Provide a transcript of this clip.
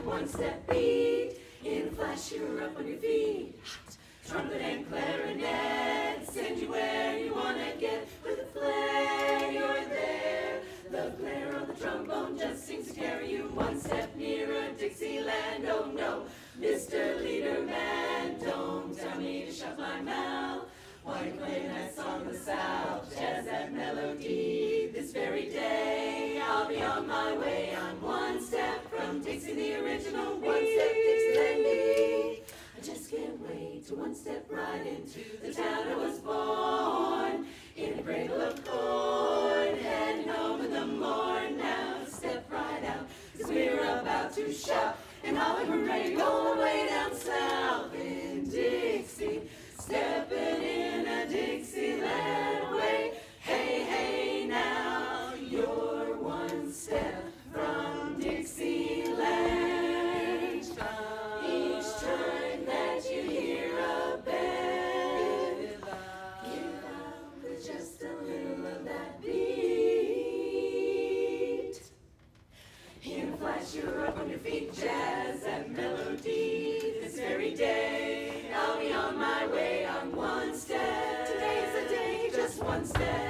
one-step beat. In a flash, you're up on your feet. Hot. Trumpet and clarinet send you where you want to get. With a flair, you're there. The player on the trombone just seems to carry you one step nearer Dixieland. Oh no, Mr. Leaderman, don't tell me to shut my mouth. Why you playing that song of the South? Jazz that melody this very day. I'll be on my way. I'm one step from Dixie, the original one-step Dixieland me. I just can't wait to one step right into the town I was born. In a cradle of corn, heading home in the morn. Now step right out, 'cause we're about to shout and holler hooray, going way down south in Dixie. Stepping in a Dixieland way. Hey, hey, now you're one step from Dixieland. Each time that you hear a bell, give out with just a little of that beat. In a flash, you're up on your feet. Jazz that melody this very day. I'll be on my way. I'm one step. Today is the day, just one step.